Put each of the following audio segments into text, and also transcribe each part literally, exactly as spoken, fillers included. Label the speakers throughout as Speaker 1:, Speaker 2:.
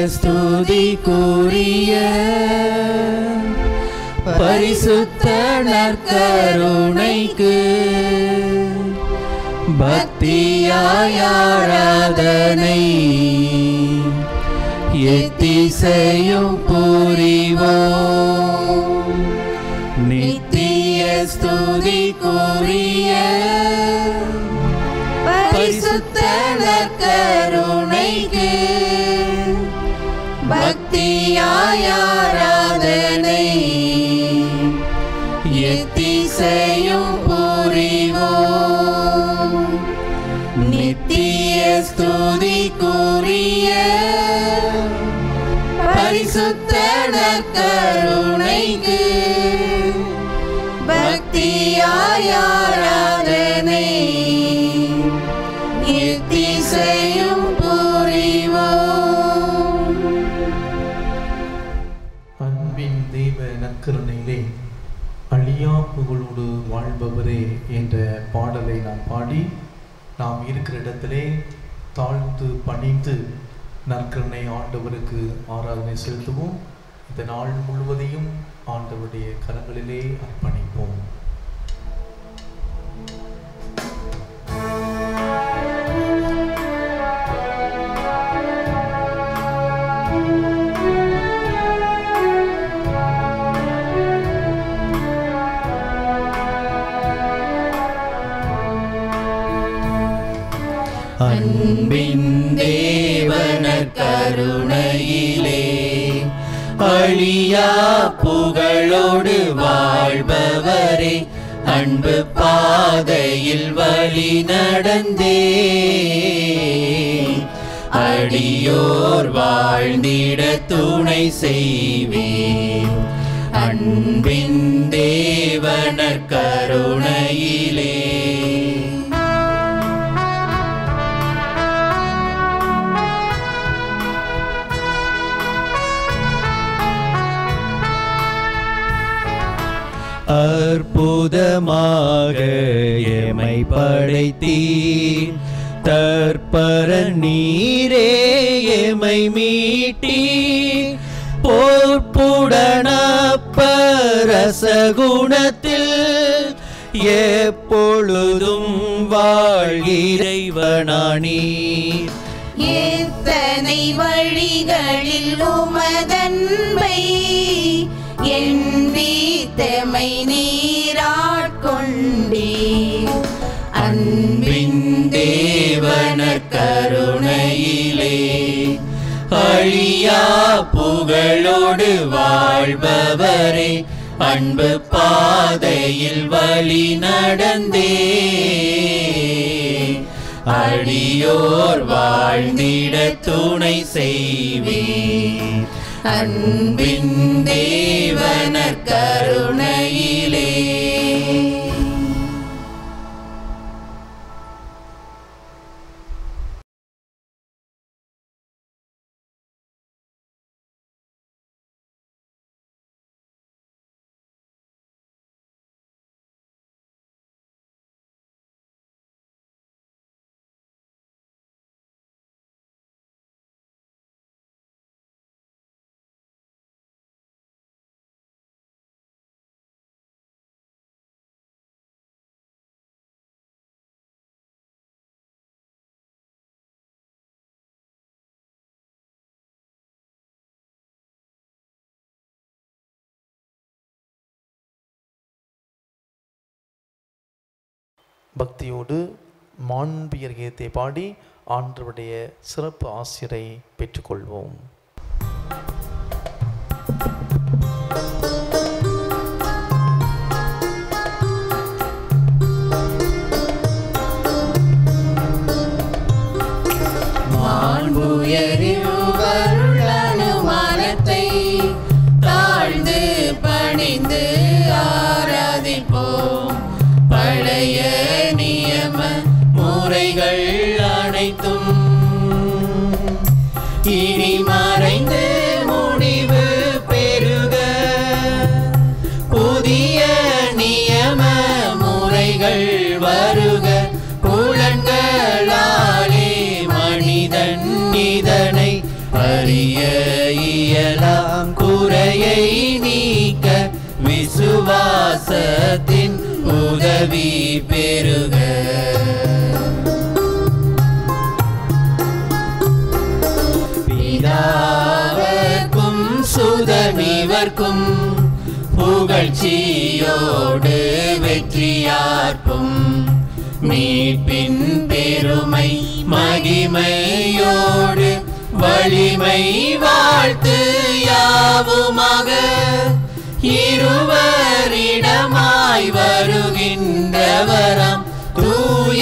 Speaker 1: ஸ்துதிக்குரிய பரிசுத்த நற்கருணைக்கு பக்தியாய் ஆராதனை எத்திசையும் புரிவோம். நித்திய ஸ்துதிக்குரிய பரிசுத்த நற்கருணைக்கு பக்தியாய் ஆராதனை எத்திசையும் புரிவோம். நித்திய ஸ்துதிக்குரிய பரிசுத்த நற்கருணைக்கு பக்தியாய் ஆராதனை எத்திசையும் புரிவோம்.
Speaker 2: அன்பின் தெய்வ நற்கருணையிலே அழியா புகழோடு வாழ்பவரே என்ற பாடலை நாம் பாடி நாம் இருக்கிற இடத்திலே தாழ்ந்து பணிந்து நற்கருணை ஆண்டவருக்கு ஆராதனை செலுத்துவோம். இந்த நாள் முழுவதையும் ஆண்டவருடைய கரங்களிலே அர்ப்பணிப்போம்.
Speaker 1: அன்பின் தேவனர் கருணையிலே அழியா புகழோடு வாழ்பவரே, அன்பு பாதையில் வழி நடந்தே அடியோர் வாழ்ந்திட துணை செய்வேன். அன்பின் தேவனர் கருணையிலே அற்புதமாக எமை படைத்தீர், தற்பர நீரே எமை மீட்டீர். போர்ப்புடனப்பரச குணத்தில் எப்பொழுதும் வாழ்கிறைவனானீர்.
Speaker 3: எத்தனை வழிகளில் உமதன்பை எண்ணி தெமை நீராட்கொண்டீர்.
Speaker 1: அன்பின் தேவனர் கருணையிலே அழியா புகழோடு வாழ்பவரே, அன்பு பாதையில் வழி நடந்தே அடியோர் வாழ்ந்திட துணை செய்வீர். அன்பின் தேவனர் கருணையிலே
Speaker 2: பக்தியோடு மாண்பியர் கீதத்தை பாடி ஆண்டவருடைய சிறப்பு ஆசிரை பெற்றுக்கொள்வோம்.
Speaker 1: அனுமானத்தை தாழ்ந்து பணிந்து ஆராதிப்போம். பழைய நியம முறைகள் அனைத்தும் இனி மறைந்து முடிவு பெறுக. புதிய நியம முறைகள் வருக. புலன்களாலே மனிதன் இதனை அறிய பாசத்தின் உதவி பெருக. பிதாவர்க்கும் சுதனிவர்க்கும் புகழ்ச்சியோடு வெற்றியார்க்கும் மீட்பின் பெருமை மகிமையோடு வலிமை வாழ்த்து யாவுமாக. இருவரிடமாய் வருகின்றவராம் தூய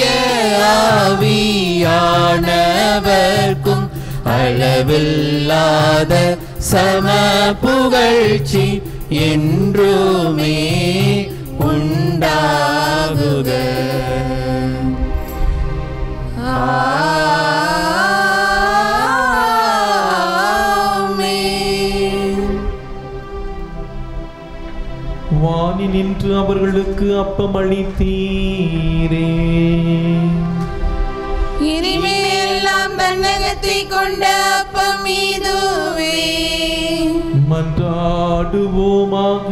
Speaker 1: ஆவியானவர்க்கும் அளவில்லாத சம புகழ்ச்சி என்றுமே உண்டாகுக.
Speaker 2: வானி நின்று அவர்களுக்கு அப்பம் அளித்தீரே,
Speaker 3: இனிமேலாம் தன்னகத்தை கொண்ட அப்பம் இதுவே.
Speaker 2: மன்றாடுவோமாக.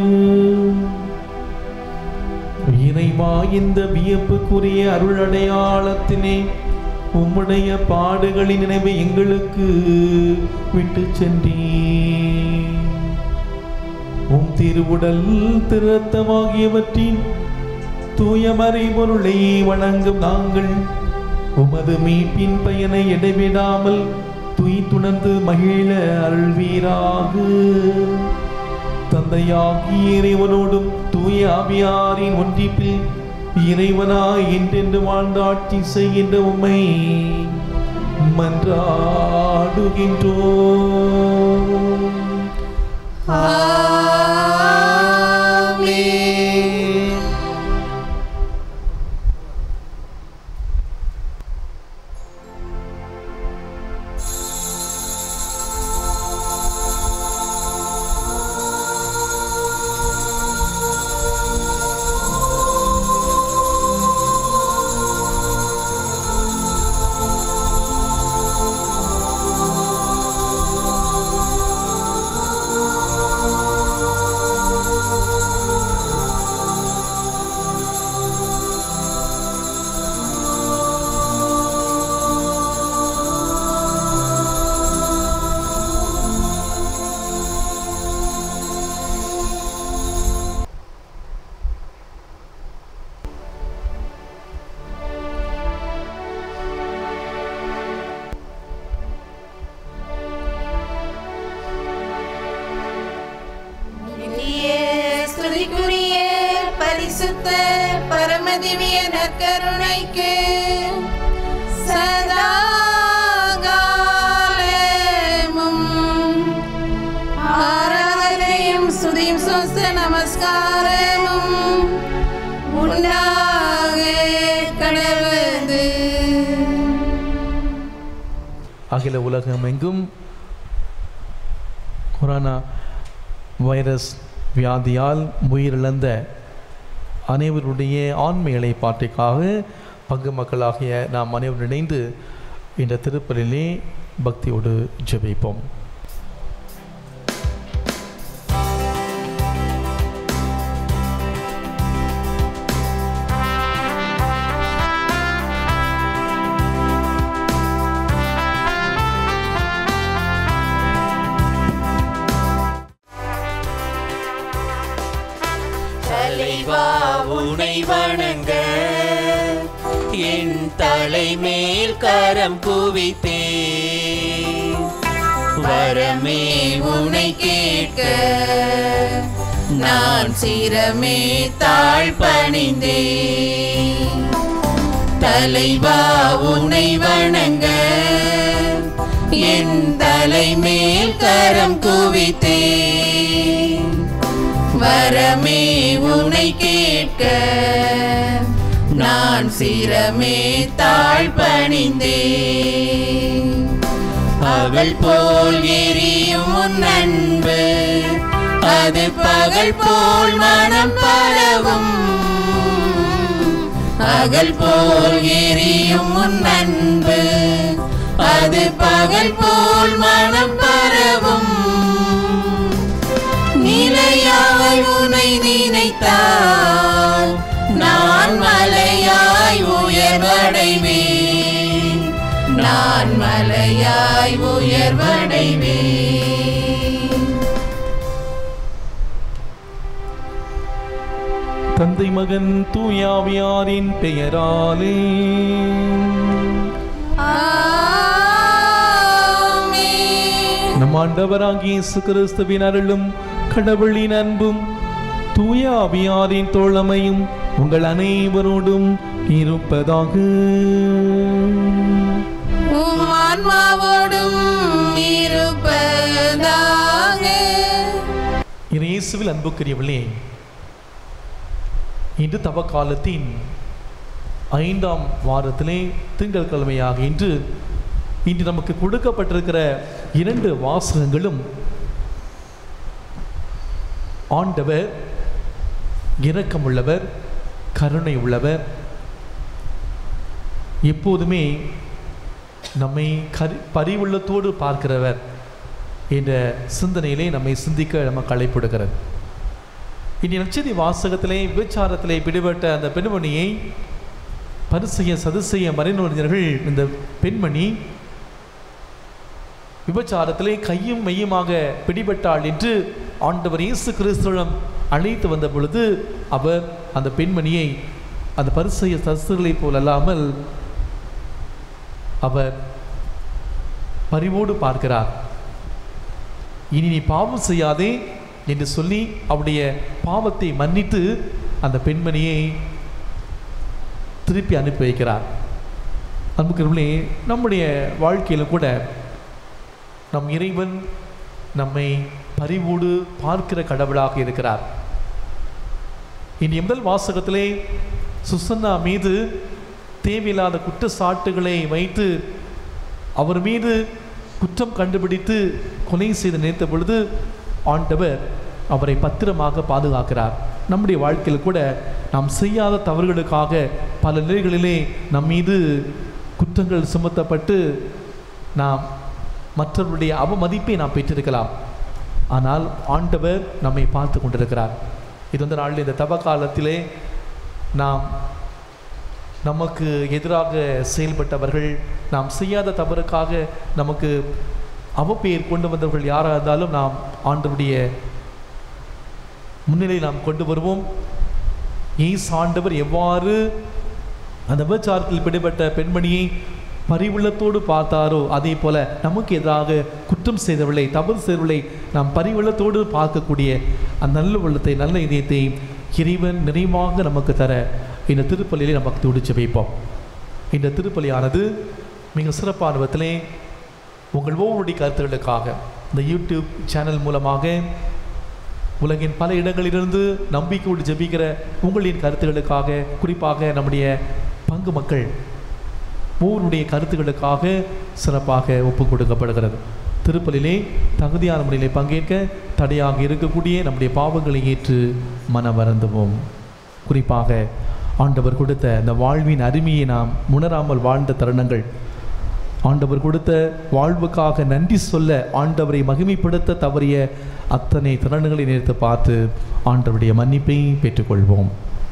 Speaker 2: இறைவா, இந்த வியப்புக்குரிய அருள் அடையாளத்தினை உம்முடைய பாடுகளின் நினைவை எங்களுக்கு விட்டு சென்றீர். உம் திருவுடல் திருத்தமாகியவற்றின் தூய மறைபொருளை வணங்கும் நாங்கள் உமது மீட்பின் பயனை இடைவிடாமல் துய்துணர்ந்து மகிழ அருள்வீராக. தந்தையாகிய இறைவனோடும் தூய ஆவியாரின் ஒன்றிப்பில் இறைவனாய் என்றென்று வாழ்ந்தாட்சி செய்கின்ற உம்மை மன்றாடுகின்றோம்.
Speaker 3: பரிசுத்த பரமதிவிய நற்கருணைக்கு சதா காலமும் ஆராதனையும் ஸ்துதியும் ஸ்தோத்திர நமஸ்காரமும் உண்டாக கடவுது.
Speaker 2: அகில உலகம் எங்கும் கொரோனா வைரஸ் வியாதியால் உயிரிழந்த அனைவருடைய ஆன்ம இளைப்பாற்றிற்காக பங்கு மக்களாகிய நாம் அனைவரும் இணைந்து இந்த திருப்பலிலே பக்தியோடு ஜெபிப்போம்.
Speaker 1: தலைவா உனை வணங்க என் தலைமேல் கரம் குவித்தே, வரமே உனை கேட்க நான் சிரமே தாழ் பணிந்தே. தலைவா உனை வணங்க என் தலைமேல் கரம் குவித்தே, வரமே உனை கேட்க நான் சிரமே தாழ் பணிந்தே. பகல் போல் எரியும் உன் அன்பு அது பகல் போல் மனம் பரவும், பகல் போல் எரியும் உன் அன்பு அது பகல் போல் மனம் பரவும். நிலையாய் உனை நினைத்தார் உயர்வடைவேன், நான் மலையாய் உயர்வடைவேன்.
Speaker 2: தந்தை மகன் தூயாவியாரின் பெயராலே
Speaker 3: ஆமென்.
Speaker 2: நம் ஆண்டவராகிய இயேசு கிறிஸ்துவின் அருளும் கடவுளின் அன்பும் தூயாவியாரின் தோழமையும் உங்கள் அனைவரோடும் இருப்பதாக.
Speaker 3: உம் ஆன்மாவோடும் இருப்பதாக.
Speaker 2: இயேசுவில் அன்புக்குரியவர்களே, இன்று தவக்காலத்தின் ஐந்தாம் வாரத்திலே திங்கட்கிழமையாக இன்று இன்று நமக்கு கொடுக்கப்பட்டிருக்கிற இரண்டு வாசகங்களும் ஆண்டவர் இரக்கமுள்ளவர், கருணை உள்ளவர், எப்போதுமே நம்மை கரி பரிவுள்ளத்தோடு பார்க்கிறவர் என்ற சிந்தனையிலே நம்மை சிந்திக்க நமக்கு அழைப்படுகிறது. இனி நற்செய்தி வாசகத்திலே விபச்சாரத்திலே பிடிபட்ட அந்த பெண்மணியை பரிசேய சதுசேய மறைநூறிஞர்கள் இந்த பெண்மணி விபச்சாரத்திலே கையும் மெய்யுமாக பிடிபட்டாள் என்று ஆண்டவர் இயேசு கிறிஸ்துவிடம் அழைத்து வந்த பொழுது அவர் அந்த பெண்மணியை அந்த பரிசேய சதுசேயர்களைப் போல் அல்லாமல் அவர் பரிவோடு பார்க்கிறார். இனி நீ பாவம் செய்யாதே என்று சொல்லி அவருடைய பாவத்தை மன்னித்து அந்த பெண்மணியை திருப்பி அனுப்பி வைக்கிறார். அன்புக்குரியவர்களே, நம்முடைய வாழ்க்கையிலும் கூட நம் இறைவன் நம்மை பரிவோடு பார்க்கிற கடவுளாக இருக்கிறார். இனி முதல் வாசகத்திலே சுசன்னா மீது தேவையில்லாத குற்றச்சாட்டுகளை வைத்து அவர் மீது குற்றம் கண்டுபிடித்து கொலை செய்து நினைத்த பொழுது ஆண்டவர் அவரை பத்திரமாக பாதுகாக்கிறார். நம்முடைய வாழ்க்கையில் கூட நாம் செய்யாத தவறுகளுக்காக பல நிலைகளிலே நம் மீது குற்றங்கள் சுமத்தப்பட்டு நாம் மற்றவருடைய அவமதிப்பை நாம் பெற்றிருக்கலாம். ஆனால் ஆண்டவர் நம்மை பார்த்து கொண்டிருக்கிறார். இது வந்து நாளில் இந்த தவ காலத்திலே நாம் நமக்கு எதிராக செயல்பட்டவர்கள், நாம் செய்யாத தவறுக்காக நமக்கு அவப்பெயர் கொண்டு வந்தவர்கள் யாராக இருந்தாலும் நாம் ஆண்டவருடைய முன்னிலை நாம் கொண்டு வருவோம். இயேசு ஆண்டவர் எவ்வாறு அந்த விபச்சாரத்தில் பிடிபட்ட பெண்மணியை பரிவுள்ளத்தோடு பார்த்தாரோ அதே போல நமக்கு எதிராக குற்றம் செய்தவர்களை, தவறு செய்தவர்களை நாம் பரிவுள்ளத்தோடு பார்க்கக்கூடிய அந்த நல்ல உள்ளத்தை, நல்ல இதயத்தை இறைவன் நிறைவாக நமக்கு தர இந்த திருப்பலியிலே நமக்கு துடிச்சு வைப்போம். இந்த திருப்பலியானது மிக சிறப்பான விதத்திலே உங்கள் ஒவ்வொருடைய கருத்துக்களுக்காக இந்த யூடியூப் சேனல் மூலமாக உலகின் பல இடங்களிலிருந்து நம்பிக்கையோடு ஜெபிக்கிற உங்களின் கருத்துக்களுக்காக, குறிப்பாக நம்முடைய பங்கு மக்கள் ஒவ்வொருடைய கருத்துக்களுக்காக சிறப்பாக ஒப்பு கொடுக்கப்படுகிறது. திருப்பலிலே தகுதியான முறையிலே பங்கேற்க தடையாக இருக்கக்கூடிய நம்முடைய பாவங்களை ஏற்று மனம் வருந்துவோம். குறிப்பாக ஆண்டவர் கொடுத்த இந்த வாழ்வின் அருமையை நாம் உணராமல் வாழ்ந்த தருணங்கள், ஆண்டவர் கொடுத்த வாழ்வுக்காக நன்றி சொல்ல ஆண்டவரை மகிமைப்படுத்த தவறிய அத்தனை தருணங்களை நிறுத்து பார்த்து ஆண்டவருடைய மன்னிப்பை பெற்றுக்கொள்வோம்.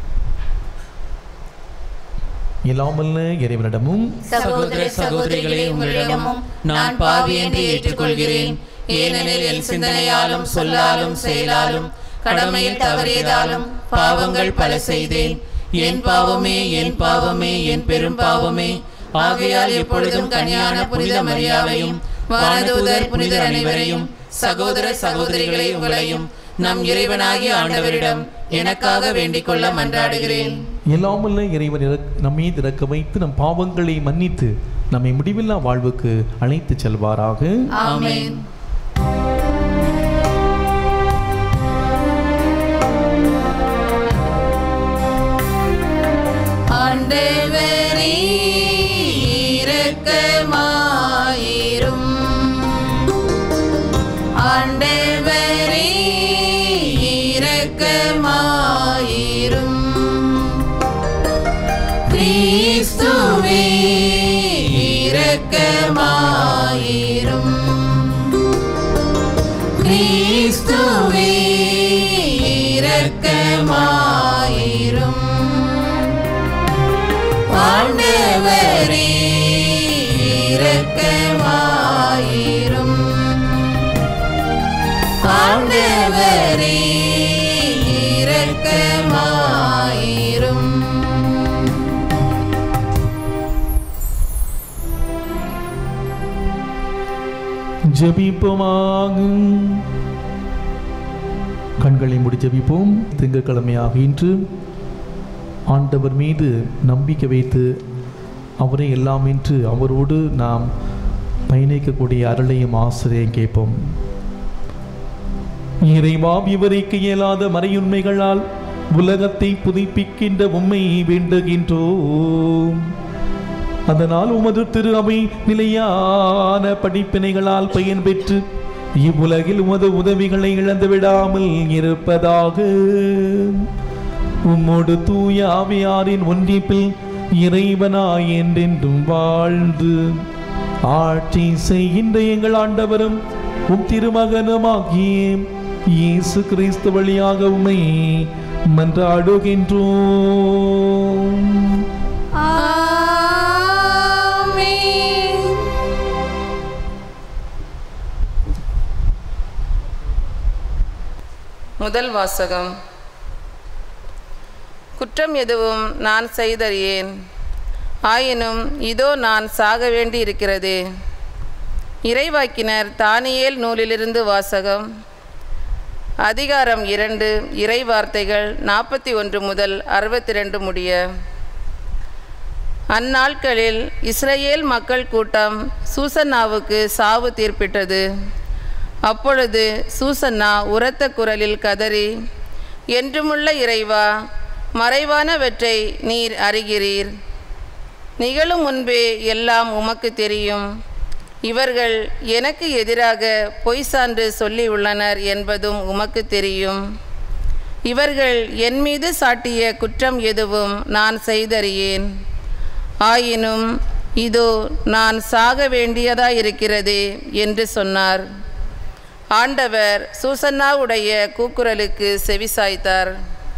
Speaker 2: இல்லாமல் இறைவனிடமும்
Speaker 1: சகோதர சகோதரிகளே உங்களிடமும் நான் பாவி என்று ஏற்றுக்கொள்கிறேன். ஏனெனில் என் சிந்தனையாலும் சொல்லாலும் செயலாலும் கடமையில் தவறியதாலும் பாவங்கள் பல செய்தேன். என் பாவமே, என் பாவமே, என் பெரும் பாவமே. ஆகையால் எப்பொழுதும் கன்னியான புனித மரியாவையும் வானதூதர் புனிதர் அனைவரையும் சகோதர சகோதரிகளை உங்களையும் நம் இறைவனாகிய ஆண்டவரிடம் எனக்காக வேண்டிக் கொள்ள மன்றாடுகிறேன்.
Speaker 2: இல்லாமல் இறைவன் நம் மீது இறக்க வைத்து நம் பாவங்களை மன்னித்து நம்மை முடிவில்லா வாழ்வுக்கு அழைத்து செல்வாராக.
Speaker 1: ஆமென்.
Speaker 3: ஆண்டவரே இரக்கமாயிரும். ஆண்டவரே இரக்கமாயிரும். கிறிஸ்துவே இரக்கமாயிரும். கிறிஸ்துவே இரக்கமாயிரும். ஆண்டவரே இரக்கமாயிரும். ஆண்டவரே இரக்கமாயிரும்.
Speaker 2: ஜெபிப்போமாக. கண்களை மூடி ஜெபிப்போம். திங்கட்கிழமையாக இன்று ஆண்டவர் மீது நம்பிக்கை வைத்து அவரை எல்லாம் என்று அவரோடு நாம் பயணிக்கக்கூடிய அருளையும் ஆசிரியம் கேட்போம். இறைவா, விவரிக்க இயலாத மறையுண்மைகளால் உலகத்தை புதுப்பிக்கின்ற உம்மை வேண்டுகின்றோம். அதனால் உமது திரு அவை நிலையான படிப்பினைகளால் பயன் பெற்று இவ்வுலகில் உமது உதவிகளை இழந்து விடாமல் இருப்பதாக. உம்மோடு தூய ஆவியாரின் ஒன்றிப்பில் இறைவனாய் என்றென்றும் வாழ்ந்து ஆட்சி செய்கின்ற எங்கள் ஆண்டவரும் உம் திருமகனுமாகிய இயேசு கிறிஸ்து வழியாக உம்மை மன்றாடுகின்றோம்.
Speaker 1: முதல் வாசகம். குற்றம் எதுவும் நான் செய்தறியேன், ஆயினும் இதோ நான் சாக வேண்டி இருக்கிறது. இறைவாக்கினர் தானியேல் நூலிலிருந்து வாசகம். அதிகாரம் இரண்டு, இறை வார்த்தைகள் நாற்பத்தி ஒன்று முதல் அறுபத்தி ரெண்டு முடிய. அந்நாட்களில் இஸ்ரேல் மக்கள் கூட்டம் சூசன்னாவுக்கு சாவு தீர்ப்பிட்டது. அப்பொழுது சூசன்னா உரத்த குரலில் கதறி, என்றுமுள்ள இறைவா, மறைவானவற்றை நீர் அறிகிறீர். நிகழும் முன்பே எல்லாம் உமக்கு தெரியும். இவர்கள் எனக்கு எதிராக பொய் சான்று சொல்லியுள்ளனர் என்பதும் உமக்கு தெரியும். இவர்கள் என் மீது சாட்டிய குற்றம் எதுவும் நான் செய்தறியேன், ஆயினும் இதோ நான் சாக வேண்டியதாயிருக்கிறதே என்று சொன்னார். ஆண்டவர் சூசன்னாவுடைய கூக்குரலுக்கு செவிசாய்த்தார்.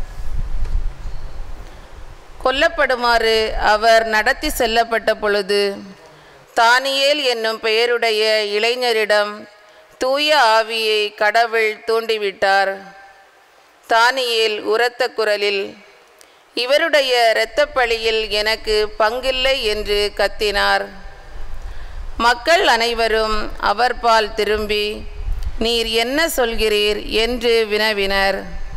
Speaker 1: கொல்லப்படுமாறு அவர் நடத்தி செல்லப்பட்ட பொழுது தானியேல் என்னும் பெயருடைய இளைஞரிடம் தூய ஆவியை கடவுள் தூண்டிவிட்டார். தானியேல் உரத்த குரலில், இவருடைய இரத்தப்பழியில் எனக்கு பங்கில்லை என்று கத்தினார். மக்கள் அனைவரும் அவர்பால் திரும்பி, நீர் என்ன சொல்கிறீர் என்று வினவினர்.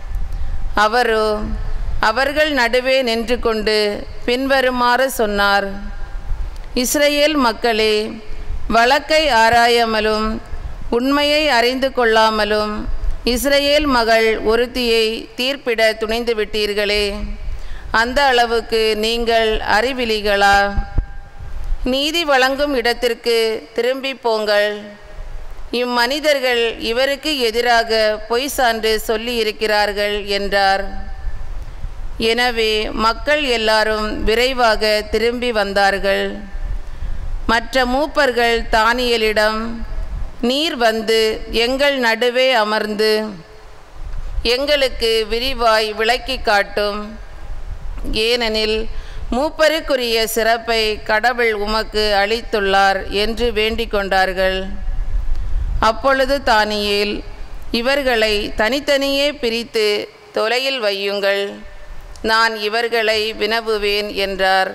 Speaker 1: அவரோ அவர்கள் நடுவே நின்று கொண்டு பின்வருமாறு சொன்னார். இஸ்ரேல் மக்களே, வழக்கை ஆராயாமலும் உண்மையை அறிந்து கொள்ளாமலும் இஸ்ரேல் மகள் ஒருத்தியை தீர்ப்பிட துணிந்து விட்டீர்களே, அந்த அளவுக்கு நீங்கள் அறிவிலிகளா? நீதி வழங்கும் இடத்திற்கு திரும்பி போங்கள். இம்மனிதர்கள் இவருக்கு எதிராக பொய் சான்று சொல்லி இருக்கிறார்கள் என்றார். எனவே மக்கள் எல்லாரும் விரைவாக திரும்பி வந்தார்கள். மற்ற மூப்பர்கள் தானியேலிடம், நீர் வந்து எங்கள் நடுவே அமர்ந்து எங்களுக்கு விரிவாய் விளக்கி காட்டும். ஏனெனில் மூப்பருக்குரிய சிறப்பை கடவுள் உமக்கு அளித்துள்ளார் என்று வேண்டிக் கொண்டார்கள். அப்பொழுது தானியேல், இவர்களை தனித்தனியே பிரித்து தொலையில் வையுங்கள், நான் இவர்களை வினவுவேன் என்றார்.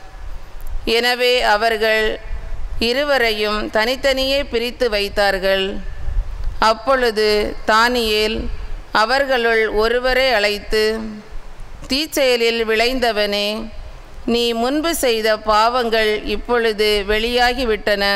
Speaker 1: எனவே அவர்கள் இருவரையும் தனித்தனியே பிரித்து வைத்தார்கள். அப்பொழுது தானியேல் அவர்களுள் ஒருவரை அழைத்து, தீச்செயலில் விளைந்தவனே, நீ முன்பு செய்த பாவங்கள் இப்பொழுது வெளியாகிவிட்டன.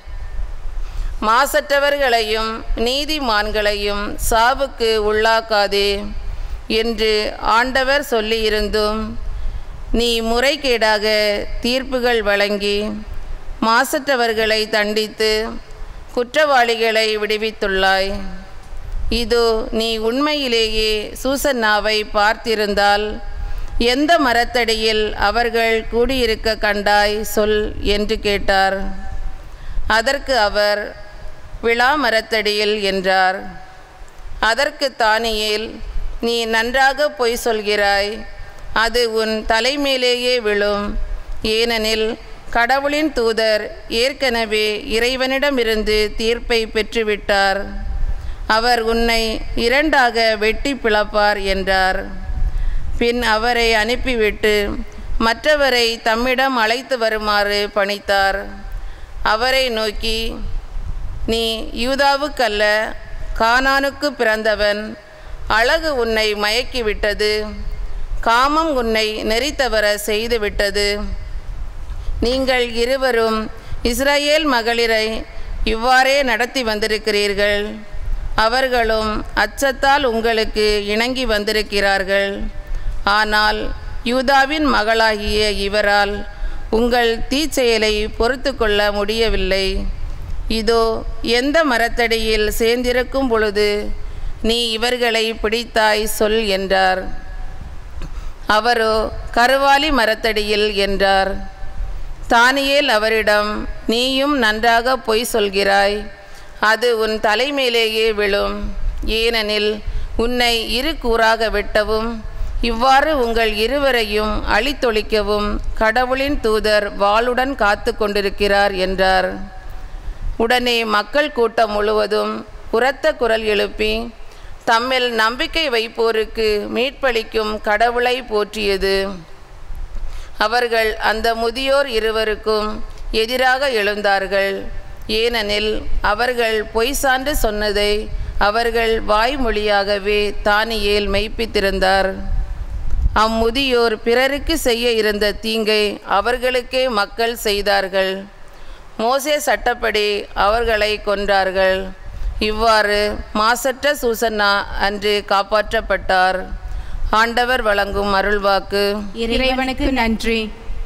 Speaker 1: மாசற்றவர்களையும் நீதிமான்களையும் சாவுக்கு உள்ளாக்காதே என்று ஆண்டவர் சொல்லியிருந்தும் நீ முறைகேடாக தீர்ப்புகள் வழங்கி மாசற்றவர்களை தண்டித்து குற்றவாளிகளை விடுவித்துள்ளாய். இதோ நீ உண்மையிலேயே சூசன்னாவை பார்த்திருந்தால் எந்த மரத்தடியில் அவர்கள் கூடியிருக்க கண்டாய் சொல் என்று கேட்டார். அதற்கு அவர், விழா மரத்தடியில் என்றார். அதற்கு தானியேல், நீ நன்றாக பொய் சொல்கிறாய், அது உன் தலைமேலேயே விழும்.
Speaker 4: ஏனெனில் கடவுளின் தூதர் ஏற்கனவே இறைவனிடமிருந்து தீர்ப்பை பெற்றுவிட்டார். அவர் உன்னை இரண்டாக வெட்டி பிளப்பார் என்றார். பின் அவரை அனுப்பிவிட்டு மற்றவரை தம்மிடம் அழைத்து வருமாறு பணித்தார். அவரை நோக்கி, நீ யூதாவுக்கல்ல கானானுக்கு பிறந்தவன், அழகு உன்னை மயக்கிவிட்டது, காமம் உன்னை நெறித்தவர செய்துவிட்டது. நீங்கள் இருவரும் இஸ்ரவேல் மகளிரை இவ்வாறே நடத்தி வந்திருக்கிறீர்கள். அவர்களும் அச்சத்தால் உங்களுக்கு இணங்கி வந்திருக்கிறார்கள். ஆனால் யூதாவின் மகளாகிய இவரால் உங்கள் தீச்செயலை பொறுத்து கொள்ள முடியவில்லை. இதோ எந்த மரத்தடியில் சேர்ந்திருக்கும் பொழுது நீ இவர்களை பிடித்தாய் சொல் என்றார். அவரோ கருவாலி மரத்தடியில் என்றார். தானியேல் அவரிடம், நீயும் நன்றாக பொய் சொல்கிறாய், அது உன் தலைமேலேயே விழும். ஏனெனில் உன்னை இரு கூறாக வெட்டவும் இவ்வாறு உங்கள் இருவரையும் அழித்தொழிக்கவும் கடவுளின் தூதர் வாளுடன் காத்து கொண்டிருக்கிறார் என்றார். உடனே மக்கள் கூட்டம் முழுவதும் உரத்த குரல் எழுப்பி தம்மில் நம்பிக்கை வைப்போருக்கு மீட்பளிக்கும் கடவுளை போற்றியது. அவர்கள் அந்த முதியோர் இருவருக்கும் எதிராக எழுந்தார்கள். ஏனெனில் அவர்கள் பொய் சான்று சொன்னதை அவர்கள் வாய்மொழியாகவே தானியேல் மெய்ப்பித்திருந்தார். அம்முதியோர் பிறருக்கு செய்ய இருந்த தீங்கை அவர்களுக்கே மக்கள் செய்தார்கள். மோசே சட்டப்படி அவர்களை கொன்றார்கள். இவ்வாறு மாசற்ற சூசன்னா அன்று காப்பாற்றப்பட்டார். ஆண்டவர் வழங்கும் அருள்வாக்கு.
Speaker 3: இறைவனுக்கு நன்றி.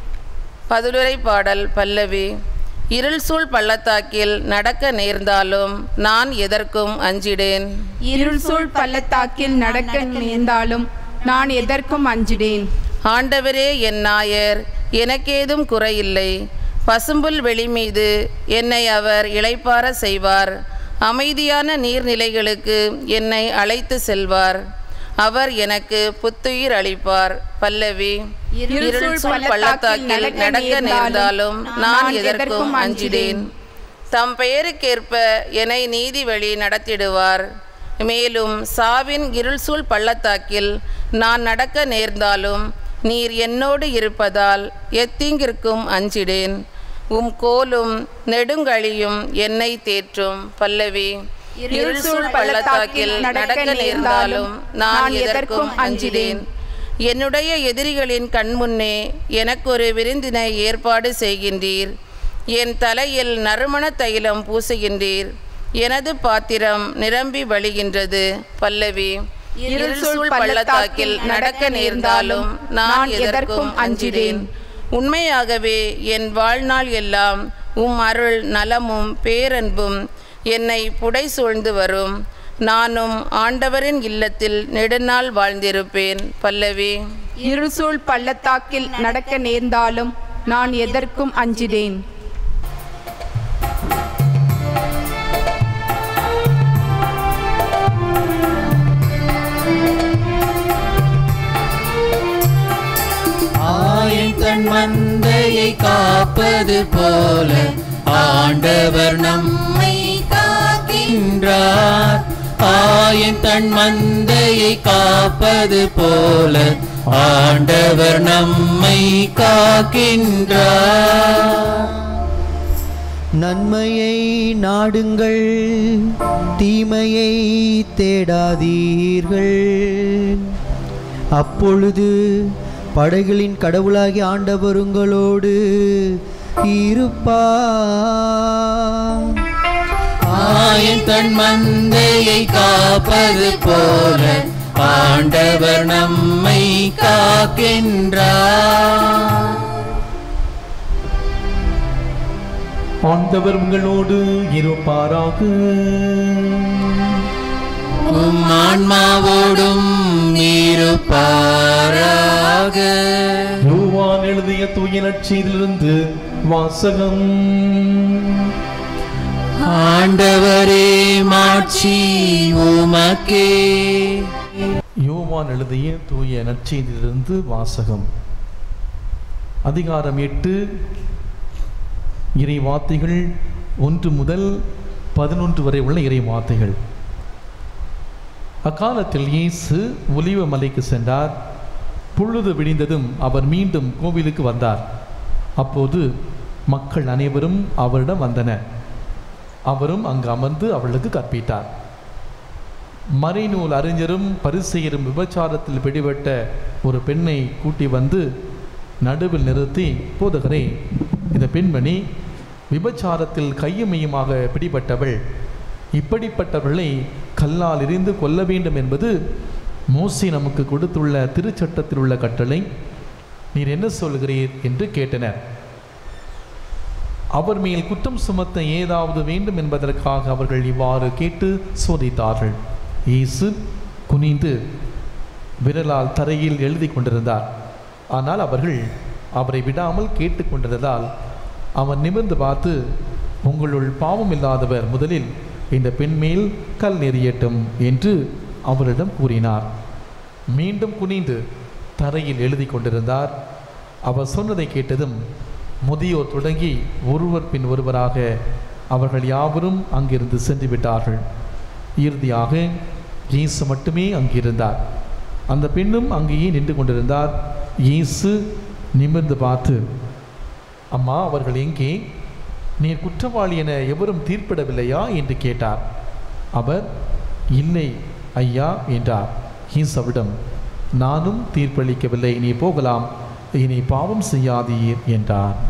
Speaker 4: பதிலுரை பாடல் பல்லவி. இருள் சூழ் பள்ளத்தாக்கில் நடக்க நேர்ந்தாலும் நான் எதற்கும் அஞ்சிடேன்.
Speaker 3: இருள் சூழ் பள்ளத்தாக்கில் நடக்க நேர்ந்தாலும் நான் எதற்கும் அஞ்சிடேன்.
Speaker 4: ஆண்டவரே என் நாயர், எனக்கேதும் குறையில்லை. பசும்புல் வெளி மீது என்னை அவர் இளைப்பார செய்வார். அமைதியான நீர்நிலைகளுக்கு என்னை அழைத்து செல்வார். அவர் எனக்கு புத்துயிர் அளிப்பார். பல்லவி. இருள் சூழ் பள்ளத்தாக்கில் நடக்க நேர்ந்தாலும் நான் எதற்கும் அஞ்சிடேன். தம் பெயருக்கேற்ப என்னை நீதி வழி நடத்திடுவார். மேலும் சாவின் இருள் சூழ் பள்ளத்தாக்கில் நான் நடக்க நேர்ந்தாலும் நீர் என்னோடு இருப்பதால் எத்தீங்கிற்கும் அஞ்சிடேன். உம் கோலும் நெடுங்கழியும் என்னை தேற்றும். பல்லவி. இருள் சூழ் பள்ளத்தாக்கில் நடக்க நேர்ந்தாலும் நான் எதற்கும் அஞ்சிடேன். என்னுடைய எதிரிகளின் கண்முன்னே எனக்கொரு விருந்தினை ஏற்பாடு செய்கின்றீர். என் தலையில் நறுமண தைலம் பூசுகின்றீர். எனது பாத்திரம் நிரம்பி வழிகின்றது. பல்லவி. இருள் சூழ் பள்ளத்தாக்கில் நடக்க நேர்ந்தாலும் நான் எதற்கும் அஞ்சிடேன். உண்மையாகவே என் வாழ்நாள் எல்லாம் உம் அருள் நலமும் பேரன்பும் என்னை புடை சூழ்ந்து வரும். நானும் ஆண்டவரின் இல்லத்தில் நெடுநாள் வாழ்ந்திருப்பேன். பல்லவி.
Speaker 3: இருள் சூழ் பள்ளத்தாக்கில் நடக்க நேர்ந்தாலும் நான் எதற்கும் அஞ்சிடேன்.
Speaker 1: தன் மந்தையை காப்பது போல ஆண்டவர் நம்மை காக்கின்றார். ஆயின் தன் மந்தையை காப்பது போல ஆண்டவர் நம்மை காக்கின்றார்.
Speaker 5: நன்மையை நாடுங்கள், தீமையை தேடாதீர்கள். அப்பொழுது படைகளின் கடவுளாகிய ஆண்டவர் உங்களோடு இருப்பார்.
Speaker 1: ஆயின் தன் மந்தையை காப்பது போல ஆண்டவர் நம்மை காக்கின்றார்.
Speaker 2: ஆண்டவர் உங்களோடு இருப்பாராக.
Speaker 1: உம் ஆன்மாவோடும் இருப்பாராக.
Speaker 2: யோவான் எழுதிய தூய நற்செய்தியிலிருந்து வாசகம்.
Speaker 1: ஆண்டவரே மாட்சி உமக்கே.
Speaker 2: யோவான் எழுதிய தூய நற்செய்தியிலிருந்து வாசகம். அதிகாரம் எட்டு இறை வார்த்தைகள் ஒன்று முதல் பதினொன்று வரை உள்ள இறை வார்த்தைகள். அக்காலத்தில் இயேசு ஒலிவ மலைக்கு சென்றார். பொழுது விடிந்ததும் அவர் மீண்டும் கோவிலுக்கு வந்தார். அப்போது மக்கள் அனைவரும் அவரிடம் வந்தனர். அவரும் அங்கு அமர்ந்து அவர்களுக்கு கற்பித்தார். மறைநூல் அறிஞரும் பரிசேயரும் விபச்சாரத்தில் பிடிபட்ட ஒரு பெண்ணை கூட்டி வந்து நடுவில் நிறுத்தி, போதகரே, இந்த பெண்மணி விபச்சாரத்தில் கையுமையுமாக பிடிபட்டவள். இப்படிப்பட்டவர்களை கல்லால் எறிந்து கொல்ல வேண்டும் என்பது மோசே நமக்கு கொடுத்துள்ள திருச்சட்டத்தில் உள்ள கட்டளை. நீர் என்ன சொல்கிறீர் என்று கேட்டனர். அவர் மேல் குற்றம் சுமத்த ஏதாவது வேண்டும் என்பதற்காக அவர்கள் இவ்வாறு கேட்டு சோதித்தார்கள். இயேசு குனிந்து விரலால் தரையில் எழுதி கொண்டிருந்தார். ஆனால் அவர்கள் அவரை விடாமல் கேட்டு கொண்டிருந்ததால் அவர் நிமிர்ந்து பார்த்து, உங்களுள் பாவம் இல்லாதவர் முதலில் இந்த பெண் மேல் கல் எறியட்டும் என்று அவரிடம் கூறினார். மீண்டும் குனிந்து தரையில் எழுதி கொண்டிருந்தார். அவர் சொன்னதை கேட்டதும் முதியோர் தொடங்கி ஒருவர் பின் ஒருவராக அவர்கள் யாவரும் அங்கிருந்து சென்று விட்டார்கள். இறுதியாக இயேசு மட்டுமே அங்கிருந்தார். அந்த பெண்ணும் அங்கேயே நின்று கொண்டிருந்தார். இயேசு நிமிர்ந்து பார்த்து, அம்மா, அவர்கள் எங்கே? நீர் குற்றவாளி என எவரும் தீர்ப்பிடவில்லையா என்று கேட்டார். அவர், இல்லை ஐயா என்றார். இயேசுவிடம், நானும் தீர்ப்பளிக்கவில்லை, நீ போகலாம், இனி பாவம் செய்யாதீர் என்றார்.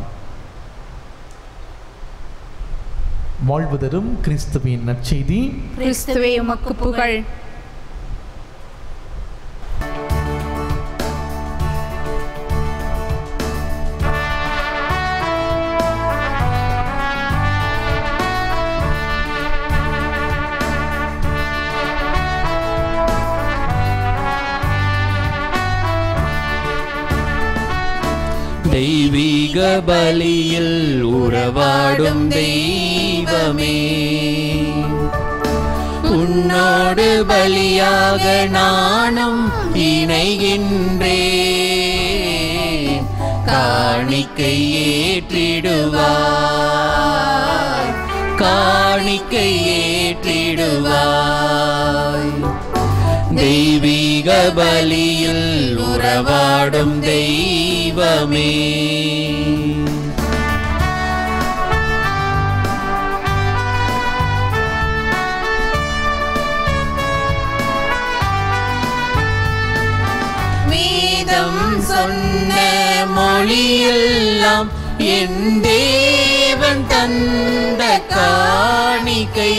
Speaker 2: வாழ்வு தரும் கிறிஸ்துவின் நற்செய்தி.
Speaker 3: கிறிஸ்துவே உமக்கு புகழ்.
Speaker 1: தெய்வீக பலியில் உறவாடும் தெய்வமே, உன்னோடு பலியாக நானும் இணைகின்றேன். காணிக்கை ஏற்றிடுவாய், காணிக்கை ஏற்றிடுவாய். தெய்வீக பலியில் உறவாடும் தெய்வமே,
Speaker 4: வேதம் சொன்ன மொழியெல்லாம் என் தேவன் தந்த காணிக்கை.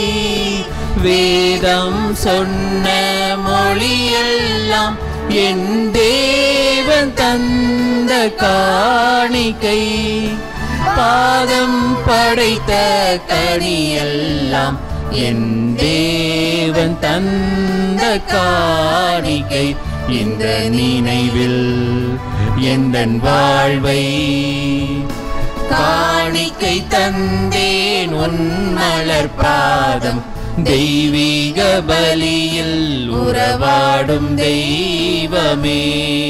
Speaker 4: வேதம் சொன்ன மொழியெல்லாம் என் தேவன் தந்த காணிக்கை. பாதம் படைத்த கனியெல்லாம் என் தேவன் தந்த காணிக்கை. இந்த நினைவில் எந்தன் வாழ்வை காணிக்கை தந்தேன் உன் மலர் பாதம். தெய்வீக பலியில் உறவாடும் தெய்வமே.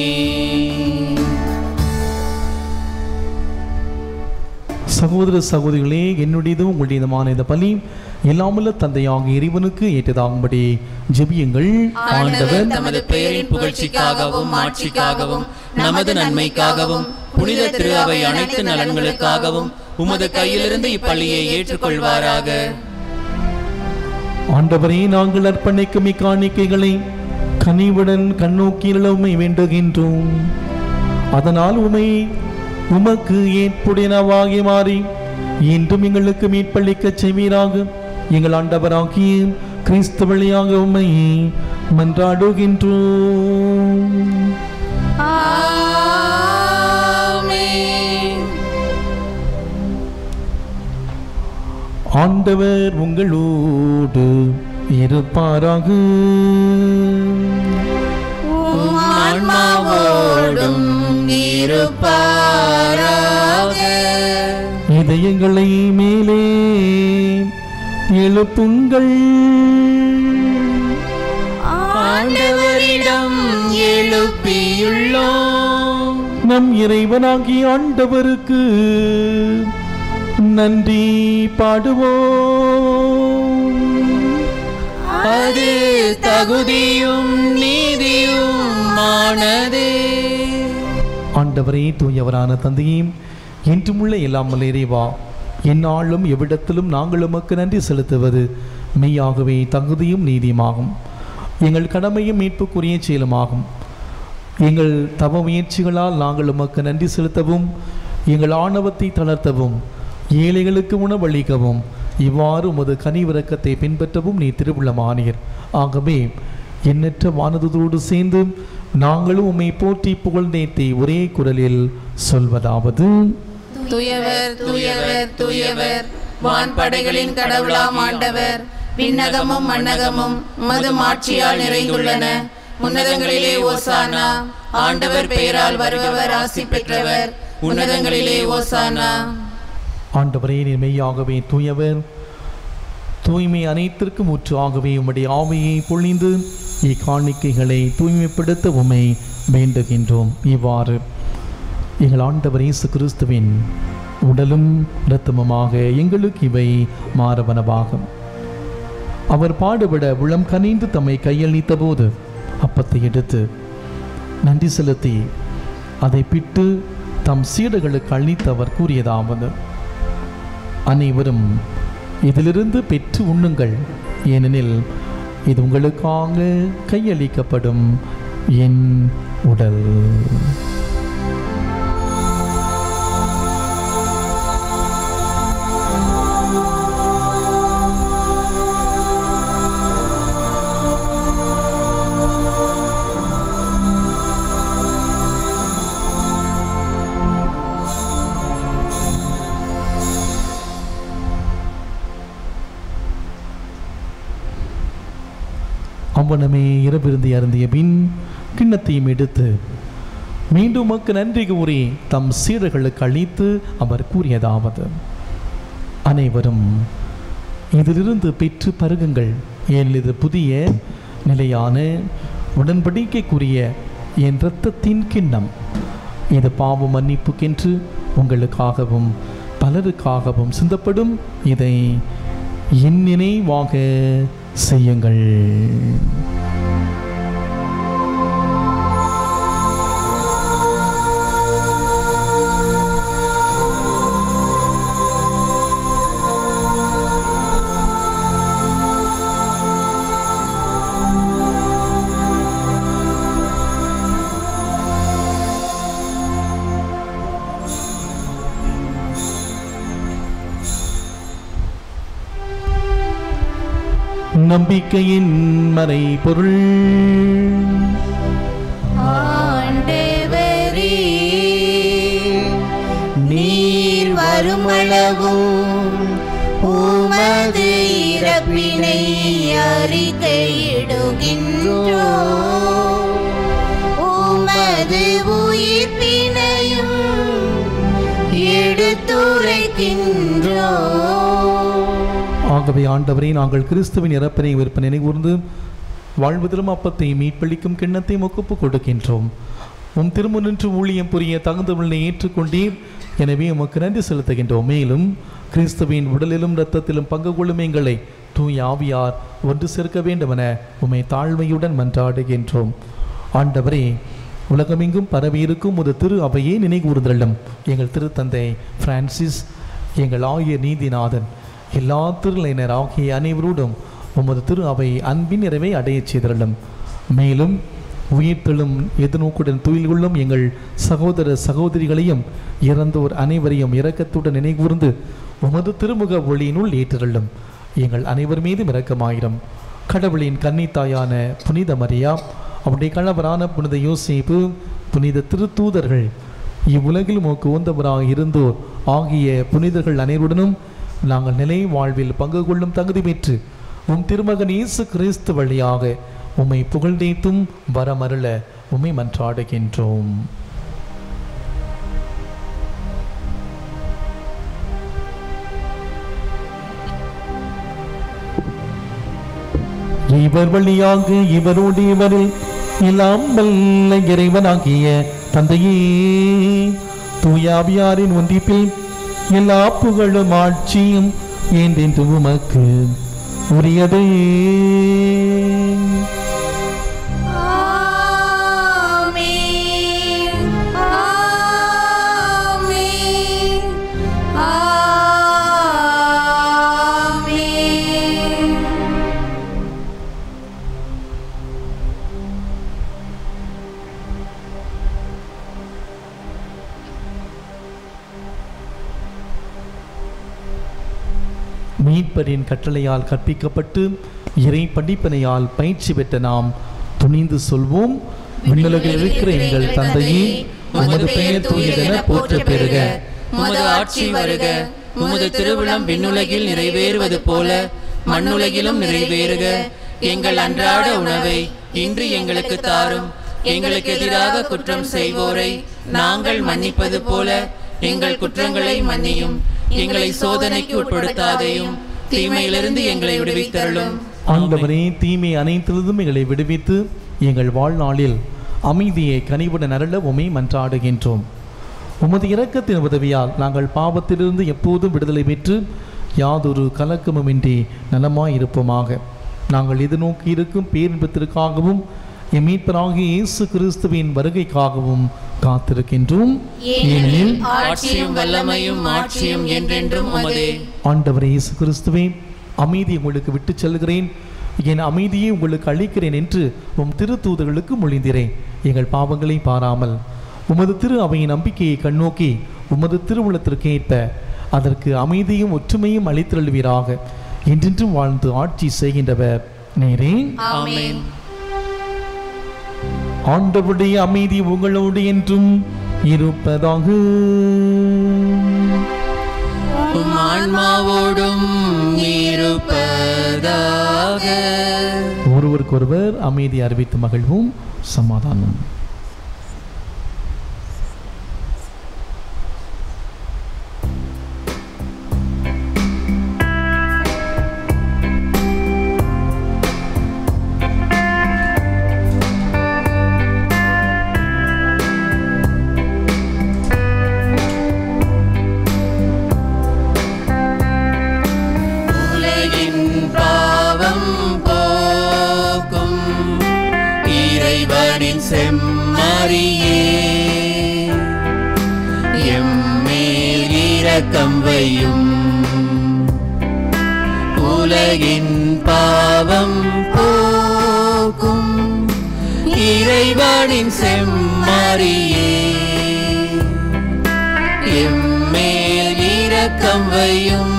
Speaker 2: சகோதர சகோதரிகளே, என்னுடையதும் உங்களுடையதுமான இந்த பலி எல்லாமுள்ள தந்தையாக இறைவனுக்கு ஏற்றதாகும்படி ஜெபியுங்கள்.
Speaker 1: ஆண்டவர் தமது பெயரின் புகழ்ச்சிக்காகவும் ஆட்சிக்காகவும் நமது நன்மைக்காகவும் புனித திரு அவை அனைத்து நலன்களுக்காகவும் உமது கையிலிருந்து இப்பள்ளியை ஏற்றுக்கொள்வாராக.
Speaker 2: ஆண்டவரே, நாங்கள் அர்ப்பணிக்கும் இக்காணிக்கைகளை கனிவுடன் கண்ணோக்கியில் உம்மை வேண்டுகின்றோம். அதனால் உமை உமக்கு ஏற்புடையனவாகி மாறி இன்றும் எங்களுக்கு மீட்பளிக்க செய்வீராக. எங்கள் ஆண்டவராகிய கிறிஸ்து வழியாக உம்மை மன்றாடுகின்றோம். ஆண்டவர் உங்களோடு இருப்பாராக.
Speaker 4: ஆன்மாவோடும் இருப்பாராக.
Speaker 2: இதயங்களை மேலே எழுப்புங்கள்.
Speaker 4: ஆண்டவரிடம் எழுப்பியுள்ளோம்.
Speaker 2: நம் இறைவனாகிய ஆண்டவருக்கு நன்றி பாடுவோம்.
Speaker 4: அது தகுதியும் நீதியும் ஆனதே.
Speaker 2: ஆண்டவரே, தூயவரான தந்தையே, என்றுமுள்ள எல்லாம் வல்ல இறைவா, எந்நாளும் எவ்விடத்திலும் நாங்கள் உமக்கு நன்றி செலுத்துவது மெய்யாகவே தகுதியும் நீதியுமாகும். எங்கள் கடமையும் மீட்புக்குரிய செயலுமாகும். எங்கள் தவ முயற்சிகளால் நாங்கள் உமக்கு நன்றி செலுத்தவும், எங்கள் ஆணவத்தை தளர்த்தவும், ஏழைகளுக்கு உணவளிக்கவும், இவ்வாறு உமது கனிவிரக்கத்தை பின்பற்றவும் நீ திருவுள்ளமானீர். ஆகவே எண்ணற்ற வானதோடு சேர்ந்து நாங்களும் உம்மை போற்றி புகழ்ந்தேத்தி ஒரே குரலில் சொல்வதாவது:
Speaker 1: தூயவர் தூயவர் தூயவர், வான்படைகளின் கடவுளாம் ஆண்டவர். விண்ணகமும் மண்ணகமும் உமது மாட்சியால் நிறைந்துள்ளன. உன்னதங்களிலே ஓசானா. ஆண்டவர் பெயரால் வருபவர் ஆசி பெற்றவர். உன்னதங்களிலே ஓசானா.
Speaker 2: ஆண்டவரே, நீர் மெய்யாகவே தூயவர். தூய்மை அனைத்திற்கும் ஊற்று. ஆகவே உம்முடைய ஆவியை பொழிந்து இக்காணிக்கைகளை தூய்மைப்படுத்த உம்மை வேண்டுகின்றோம். இவ்வாறு எங்கள் ஆண்டவர் இயேசு கிறிஸ்துவின் உடலும் இரத்தமுமாக எங்களுக்கு இவை மாறவனவாகும். அவர் பாடுபட உளம் கனிந்து தம்மை கையளித்த போது அப்பத்தை எடுத்து நன்றி செலுத்தி அதை பிட்டு தம் சீடர்களுக்கு அளித்து அவர் கூறியதாவது: அனைவரும் இதிலிருந்து பெற்று உண்ணுங்கள், ஏனெனில் இது உங்களுக்காக கையளிக்கப்படும் என் உடல். அவ்வனமே இரவிருந்தி அருந்திய பின் கிண்ணத்தையும் எடுத்து மீண்டும் உமக்கு நன்றி கூறி தம் சீடர்களுக்கு அளித்து அவர் கூறியதாவது: அனைவரும் இதிலிருந்து பெற்று பருகுங்கள், ஏனெனில் இது புதிய நிலையான உடன்படிக்கைக்குரிய என் இரத்தத்தின் கிண்ணம். இது பாவ மன்னிப்புக்கென்று உங்களுக்காகவும் பலருக்காகவும் சிந்தப்படும். இதை என் நினைவாக செய்யுங்கள். நம்பிக்கையின் மறை பொருள்.
Speaker 4: ஆண்டவரே, நீர் வருமளவும் உமது இறப்பினை அறிக்கையிடுகின்றோம், உமது உயிர்ப்பினையும் எடுத்துரைக்கின்றோம்.
Speaker 2: ஆகவே ஆண்டவரே, நாங்கள் கிறிஸ்துவின் இறப்பினை விற்பனை நினைகூர்ந்து வாழ்வதிலும் அப்பத்தை மீட்பளிக்கும் கிண்ணத்தை ஒப்பு கொடுக்கின்றோம். உம் திருமுன்னின்று ஊழியம் புரிய தகுந்தவளை ஏற்றுக்கொண்டீர். எனவே உமக்கு நன்றி செலுத்துகின்றோம். மேலும் கிறிஸ்துவின் உடலிலும் இரத்தத்திலும் பங்கு கொள்ளும் எங்களை தூய ஆவியார் ஒன்று சேர்க்க வேண்டுமென உம்மை தாழ்மையுடன் மன்றாடுகின்றோம். ஆண்டவரே, உலகமெங்கும் பரவியிருக்கும் ஒரு திரு அவையே நினைகூர்ந்தள்ளும். எங்கள் திருத்தந்தை பிரான்சிஸ், எங்கள் ஆயர் நீதிநாதன், எல்லா திருநிலையினர் ஆகிய அனைவரோடும் உமது திரு அவை அன்பின் நிறைவை அடையச் செய்தள்ளும். மேலும் உயிர்த்தெழும் எதிர்நோக்குடன் துயில் கொள்ளும் எங்கள் சகோதர சகோதரிகளையும் இறந்தோர் அனைவரையும் இரக்கத்துடன் நினைகூர்ந்து உமது திருமுக ஒளியினுள் ஏற்றள்ளும். எங்கள் அனைவர் மீதும் இரக்கமாயிரம். கடவுளின் கன்னித்தாயான புனித மரியா, அவருடைய கணவரான புனித யோசேப்பு, புனித திருத்தூதர்கள், இவ்வுலகில் உமக்கு உந்தவராக இருந்தோர் ஆகிய புனிதர்கள் அனைவருடனும் நாங்கள் நிலை வாழ்வில் பங்கு கொள்ளும் தகுதி பெற்று உம் திருமகன் இயேசு கிறிஸ்து வழியாக உம்மை புகழ்ந்தேத்தும் வரமருள உம்மை மன்றாடுகின்றோம். இவர் வழியாக இவரோடு இவரில் எல்லாம் வல்ல இறைவனாகிய தந்தையே, தூயாவியாரின் ஒன்றிப்பில் எல்லா புகழும் ஆட்சியும் என்றென்று உமக்கு உரியதே. மீட்பரின் கட்டளையால் கற்பிக்கப்பட்டு இறை படிப்பினையால் பயிற்சி பெற்ற நாம் துணிந்து சொல்வோம். விண்ணுலகில் இருக்கிற எங்கள் தந்தையே, உமது பெயர் தூயதென போற்றப் பெறுக.
Speaker 1: உமது ஆட்சி வருக. உமது திருவுளம் விண்ணுலகில் நிறைவேறுவது போல மண்ணுலகிலும் நிறைவேறுக. எங்கள் அன்றாட உணவை இன்று எங்களுக்கு தாரும். எங்களுக்கு எதிராக குற்றம் செய்வோரை நாங்கள் மன்னிப்பது போல எங்கள் குற்றங்களை மன்னியும். எங்களை சோதனைக்கு உட்படுத்தாதையும், தீமையிலிருந்து எங்களை விடுவித்தருளும்.
Speaker 2: ஆண்டவரே, தீமை அனைத்திலிருந்தும் எங்களை விடுவித்து எங்கள் வாழ்நாளில் அமைதியை கனிவுடன் அருள உம்மை மன்றாடுகின்றோம். உமது இரக்கத்தின் உதவியால் நாங்கள் பாவத்திலிருந்து எப்போதும் விடுதலை பெற்று யாதொரு கலக்கமுமின்றி நலமாய் இருப்போமாக. நாங்கள் எதிர்நோக்கி இருக்கும் பேரின்பத்திற்காகவும் எம் மீட்பராகிய இயேசு கிறிஸ்துவின் வருகைக்காகவும் காத்திருக்கின்றோம். ஏனெனில்
Speaker 1: ஆட்சியும் வல்லமையும் மாட்சியும் என்றென்றும் உமதே.
Speaker 2: ஆண்டவரே இயேசு கிறிஸ்துவே, அமைதி உங்களுக்கு விட்டு செல்கிறேன், என் அமைதியை உங்களுக்கு அளிக்கிறேன் என்று உம் திருத்தூதர்களுக்கு மொழிந்தீரேன். எங்கள் பாவங்களை பாராமல் உமது திரு அவையின் நம்பிக்கையை கண்ணோக்கி உமது திருவுளத்திற்கு ஏற்ப அதற்கு அமைதியும் ஒற்றுமையும் அளித்தருள்வீராக. என்றென்றும் வாழ்ந்து ஆட்சி செய்கின்றவர் நேரே.
Speaker 1: ஆமென்.
Speaker 2: ஆண்டவருடைய அமைதி உங்களோடு என்றும் இருப்பதாக.
Speaker 1: உம் ஆன்மாவோடும் இருப்பதாக.
Speaker 2: ஒருவருக்கொருவர் அமைதி அறிவித்து மகிழ்வும். சமாதானம்.
Speaker 1: செம்மறியே, எம்மேல் இரக்கம் வையும். உலகின் பாவம் போக்கும் இறைவனின் செம்மறியே, எம்மேல் இரக்கம் வையும்.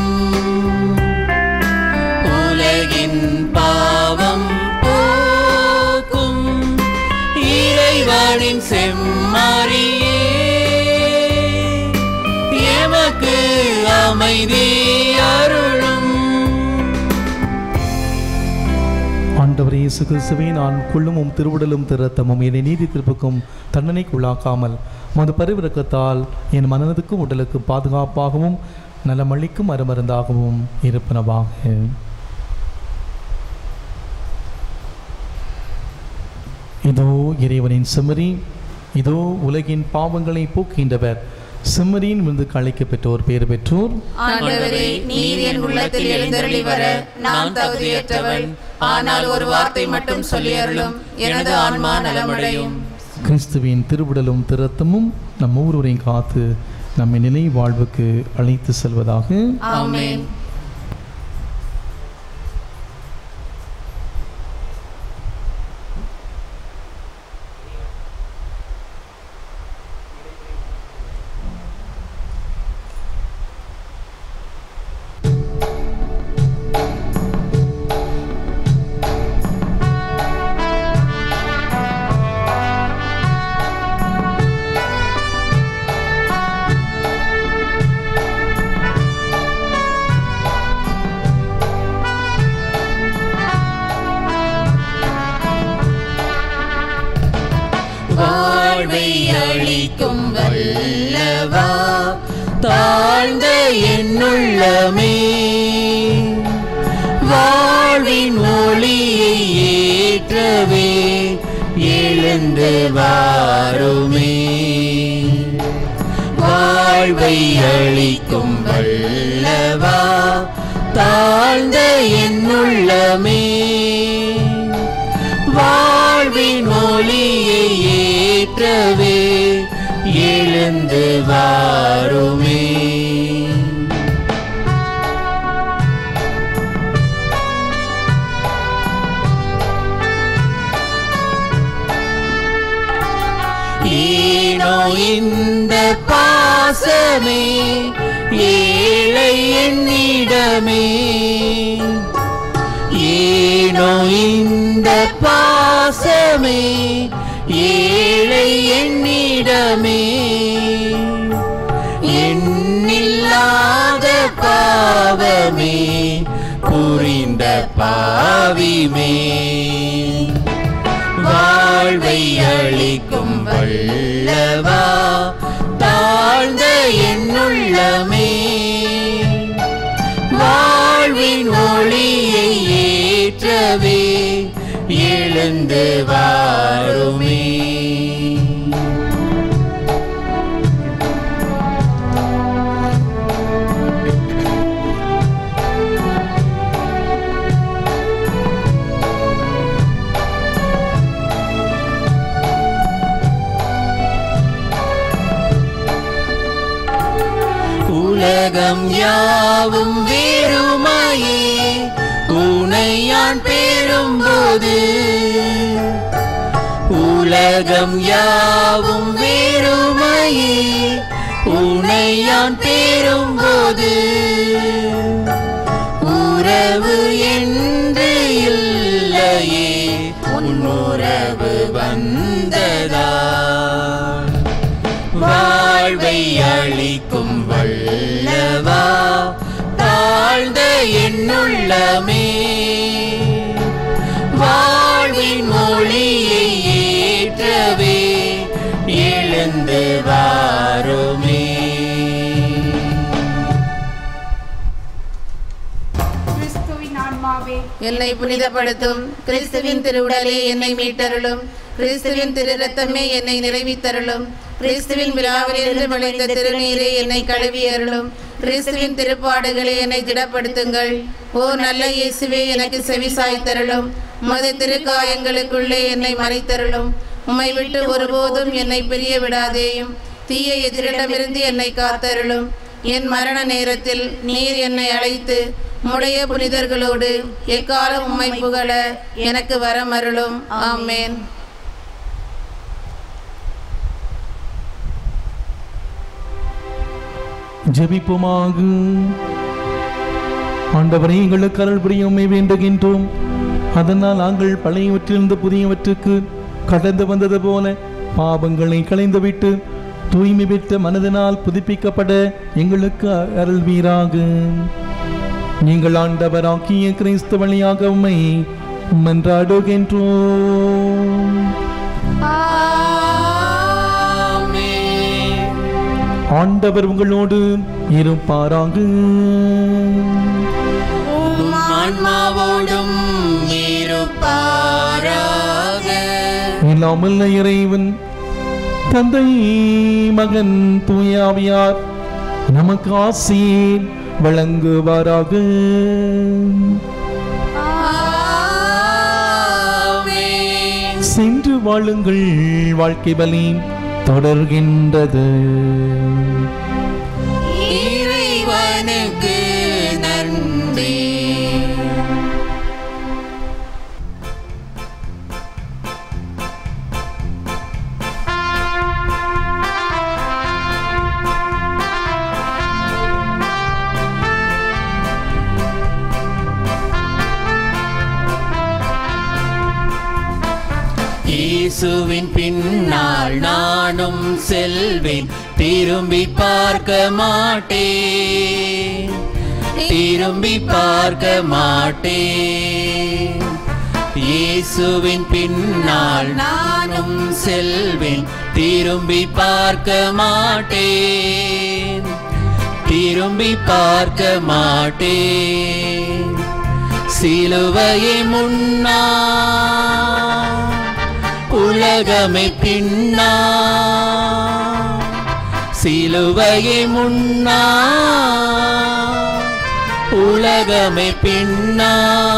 Speaker 1: உலகின் பாவம் இறைவனின் செம்மறியே, எமக்கு அமைதி அருளும்.
Speaker 2: ஆண்டவரே இயேசு கிறிஸ்துவே, நான் கொள்ளும் திருவுடலும் திருரத்தமும் என்னை நீதி திருப்புக்கும் தண்டனைக்குள்ளாக்காமல் மது பரிவிறக்கத்தால் என் மனதுக்கும் உடலுக்கும் பாதுகாப்பாகவும் நலமளிக்கும் அருமருந்தாகவும் இருப்பனவாக. இதோ இறைவனின் செம்மறி, இதோ உலகின் பாவங்களை போக்கின்றவர். செம்மறியின் விருந்துக்கு அழைக்கப் பெற்றோர் பேறு பெற்றோர்.
Speaker 1: ஆண்டவரே, நீர் என் உள்ளத்தில் எழுந்தருளி வர நான் தகுதியற்றவன். ஆனால் ஒரு வார்த்தை மட்டும் சொல்லி அருளும், எனது ஆன்மா நலமடையும்.
Speaker 2: கிறிஸ்துவின் திருவுடலும் திருரத்தமும் நம் ஒவ்வொருவரையும் காத்து நம்மை நிலை வாழ்வுக்கு அழைத்து செல்வதாக.
Speaker 1: ஆமென். அளிக்கும் வல்லவா, தாழ்ந்த என்னுள்ளமே வாழ்வின் ஒளியை ஏற்றவே எழு எழுந்து வாருமே. வாழ்வை அளிக்கும் வல்லவா தாழ்ந்த என்னுள்ளமே, வாழ்வின் ஒளியை ஏற்றவே எழுந்து வாருமே. ஏனோ இந்த பாசமே ஏழை என்னிடமே, ஏனோ இந்த பாசமே ஏழை என்னிடமே, எண்ணில்லாத பாவமே புரிந்த பாவிமே, வாழ்வை அளிக்கும் வல்லவா தாழ்ந்த என்னுள்ளமே, வாழ்வின் ஒளியை ஏற்றவே எழுந்து வாருமே. உலகம் யாவும் வெறுமையே உனை யான் பெறும்போது, உலகம் யாவும் வெறுமையே உனை யான் பெறும்போது, உறவு என்று இல்லையே உன் உறவு வந்ததா, வாழ்வை அளிக்கும் வல்லவா தாழ்ந்த என்னுள்ளமே, வாழ்வின் ஒளியை ஏற்றவே எழுந்து வாருமே.
Speaker 3: கிறிஸ்துவின் ஆன்மாவே
Speaker 4: என்னை புனிதப்படுத்தும். கிறிஸ்துவின் திருவுடலே என்னை மீட்டருளும். கிறிஸ்துவின் திரு ரத்தமே என்னை நிறைவித்தருளும். கிறிஸ்துவின் விழாவிலிருந்து விளைந்த திருநீரே என்னை கழுவி அருளும். கிறிஸ்துவின் திருப்பாடுகளே என்னை திடப்படுத்துங்கள். ஓ நல்ல இயேசுவே, எனக்கு செவிசாய்த்தருளும். உமது திருக்காயங்களுக்குள்ளே என்னை மறைத்தருளும். உம்மை விட்டு ஒருபோதும் என்னை பிரிய விடாதேயும். தீய எதிரிடமிருந்து என்னை காத்தருளும். என் மரண நேரத்தில் நீர் என்னை அழைத்து உம்முடைய புனிதர்களோடு எக்காலம் உம்மை புகழ எனக்கு வரமருளும். ஆமேன்.
Speaker 2: ஜெபிப்போமாக. ஆண்டவரே, எங்களுக்கு அருள் புரியுமே வேண்டுகின்றோம். அதனால் நாங்கள் பழையவற்றிலிருந்து புதியவற்றுக்கு கடந்து வந்தது போல பாவங்களை களைந்துவிட்டு தூய்மை பெற்ற மனதினால் புதுப்பிக்கப்பட எங்களுக்கு அருள்வீராக. நீங்கள் ஆண்டவராகிய கிறிஸ்து வழியாக உம்மை மன்றாடுகின்றோம். ஆண்டவர் உங்களோடு இருப்பாராக.
Speaker 1: ஆன்மாவோடும் இருப்பாராக.
Speaker 2: இல்லாமல் இறைவன் தந்தை, மகன், தூய ஆவியார் நமக்கு ஆசீர் வழங்குவாராக. சென்று வாழுங்கள், வாழ்க்கை பலி தொடர்கின்றது.
Speaker 1: இறைவனுக்கு நன்றி. இயேசுவின் பின்னால் நானும் செல்வேன், திரும்பி பார்க்க மாட்டேன், திரும்பி பார்க்க மாட்டேன். இயேசுவின் பின்னால் நானும் செல்வேன், திரும்பி பார்க்க மாட்டேன், திரும்பி பார்க்க மாட்டேன். சிலுவையை முன்னா உலகை உலகமே பின்னா சிலுவையை முன்னா உலகமே பின்னா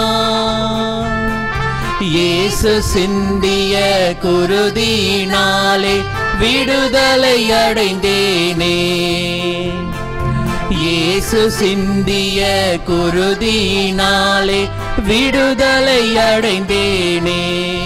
Speaker 1: இயேசு சிந்திய குருதியினாலே விடுதலை அடைந்தேனே இயேசு சிந்திய குருதியினாலே விடுதலை அடைந்தேனே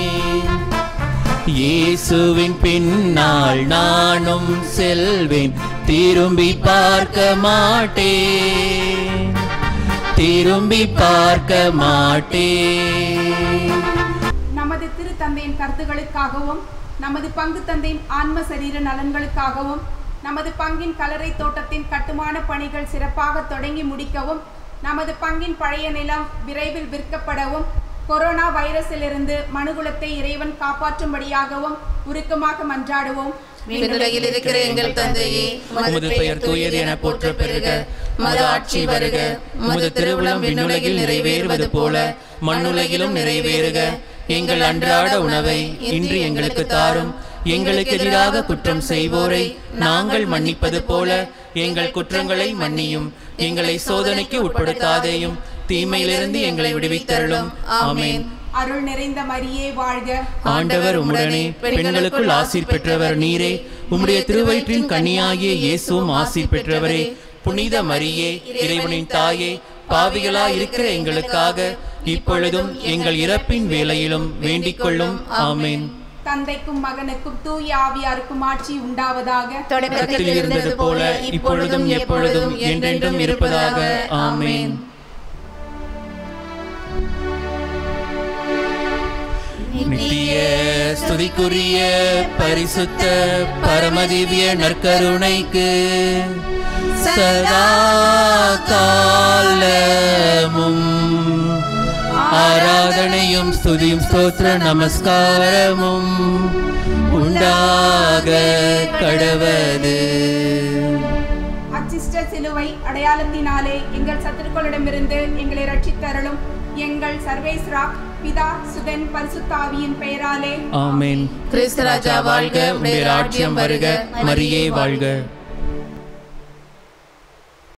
Speaker 1: இயேசுவின் பின்னால் நானும் செல்வேன் திரும்பி பார்க்க மாட்டேன் திரும்பி பார்க்க மாட்டேன்.
Speaker 3: நமது திரு தந்தையின் கருத்துகளுக்காகவும் நமது பங்கு தந்தையின் ஆன்ம சரீர நலன்களுக்காகவும் நமது பங்கின் கலரை தோட்டத்தின் கட்டுமான பணிகள் சிறப்பாக தொடங்கி முடிக்கவும் நமது பங்கின் பழைய நிலம் விரைவில் விற்கப்படவும் கொரோனா வைரஸிலிருந்து மனுகுலத்தை இறைவன் காப்பாற்றும்படியாகவும் உருக்கமாக மன்றாடுவோம்.
Speaker 4: விண்ணுலகில் இருக்கிற எங்கள் தந்தையே,
Speaker 1: உமது பெயர் தூயது என போற்ற பெறுக. உமது ஆட்சி வருக. உமது திருவுளம் விண்ணுலகில் நிறைவேறுவது போல மண்ணுலகிலும் நிறைவேறுக. எங்கள் அன்றாட உணவை இன்று எங்களுக்கு தாரும். எங்களுக்கு எதிராக குற்றம் செய்வோரை நாங்கள் மன்னிப்பது போல எங்கள் குற்றங்களை மன்னியும். எங்களை சோதனைக்கு உட்படுத்தாதேயும், தீமையிலிருந்து எங்களை விடுவித்தருளும். ஆமென்.
Speaker 3: அருள் நிறைந்த மரியே வாழ்க.
Speaker 1: ஆண்டவர் உம்முடனே, பெண்களுக்குள் ஆசீர் பெற்றவர் நீரே. உம்முடைய திருவயிற்றின் கன்னியாகிய இயேசுவும் ஆசீர் பெற்றவரே. புனித மரியே, இறைவனின் தாயே, பாவிகளாய் இருக்கிற எங்களுக்காக இப்பொழுதும் எங்கள் இறப்பின் வேளையிலும் வேண்டிக் கொள்ளும். ஆமென்.
Speaker 3: தந்தைக்கும் மகனுக்கும் தூய ஆவியாருக்கும் ஆட்சி உண்டாவதாக.
Speaker 1: தொடக்கத்தில் இருந்தது போல இப்பொழுதும் எப்பொழுதும் என்றென்றும் இருப்பதாக. ஆமென். நித்திய ஸ்துதிக்குரிய பரிசுத்த பரமதிவ்ய நற்கருணைக்கு சதா காலமும் ஆராதனையும் ஸ்துதியும் ஸ்தோத்திர நமஸ்காரமும் உண்டாக கடவது.
Speaker 3: அச்சிஷ்ட சிலுவை அடையாளத்தினாலே எங்கள் சத்துருக்களிடமிருந்து எங்களை ரட்சித்தருளும். எங்கள் சர்வேஸ்வரா பிதா சுதன் பரிசுத்தாவியின் பெயராலே
Speaker 1: ஆமென்.
Speaker 4: கிறிஸ்து ராஜா வாழ்க.
Speaker 1: உம்முடைய ராஜ்யம் வருக. மரியே வாழ்க.